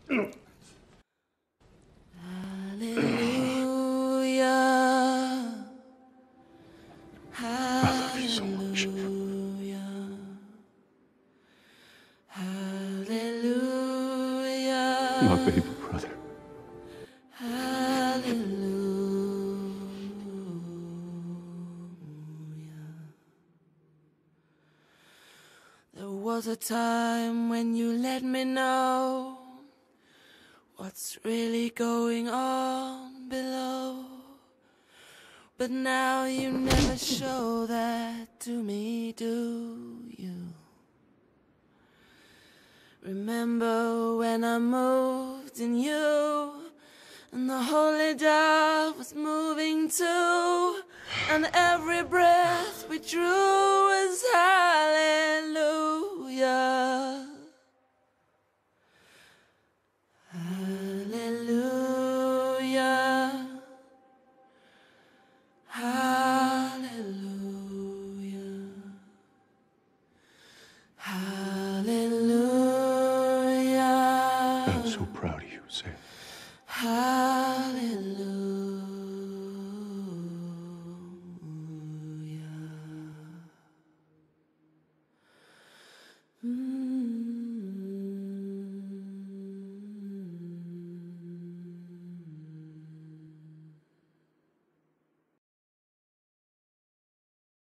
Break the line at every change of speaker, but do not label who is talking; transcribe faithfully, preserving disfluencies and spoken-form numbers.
Hallelujah.
I love you so much.
Hallelujah.
My baby brother.
Hallelujah. There was a time when you let me know what's really going on below. But now you never show that to me, do you? Remember when I moved in you, and the holy dove was moving too, and every breath we drew was hallelujah. Hallelujah. Hallelujah. Hallelujah.
I'm so proud of you, Sam.
Hallelujah.